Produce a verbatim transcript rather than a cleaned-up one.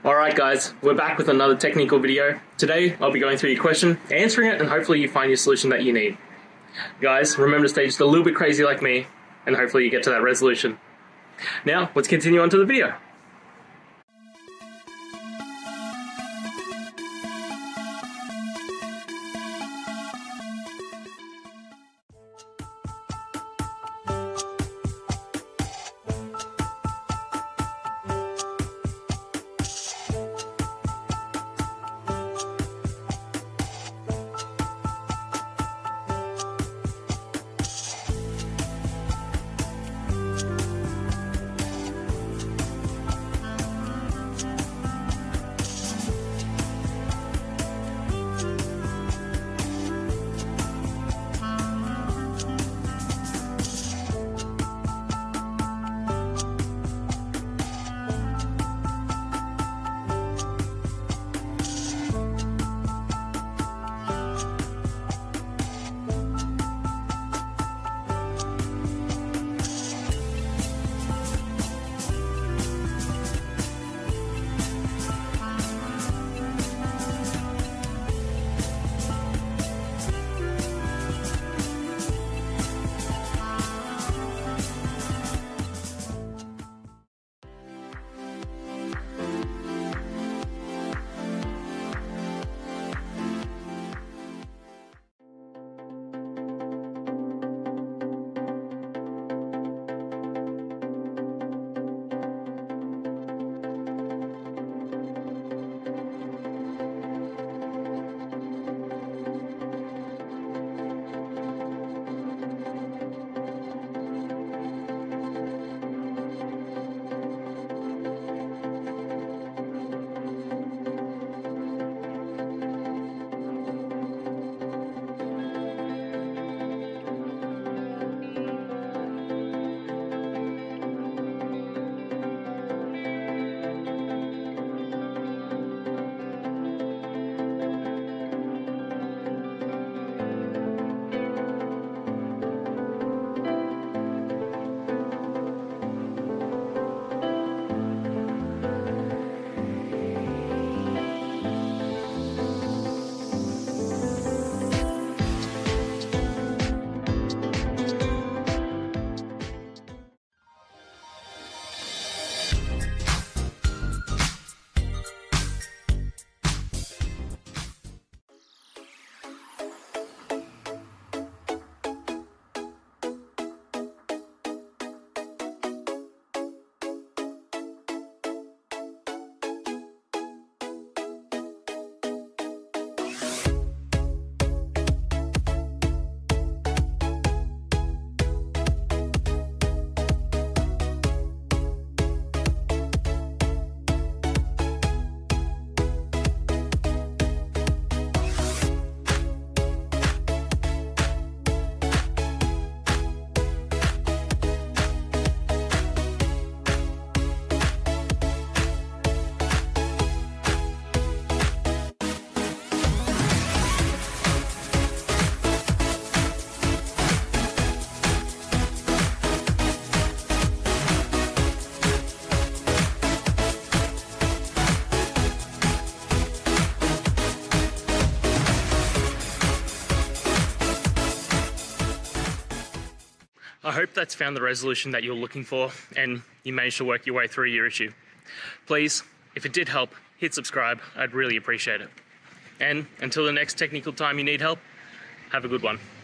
Alright guys, we're back with another technical video. Today I'll be going through your question, answering it, and hopefully you find your solution that you need. Guys, remember to stay just a little bit crazy like me, and hopefully you get to that resolution. Now, let's continue on to the video. I hope that's found the resolution that you're looking for and you managed to work your way through your issue. Please, if it did help, hit subscribe. I'd really appreciate it. And until the next technical time you need help, have a good one.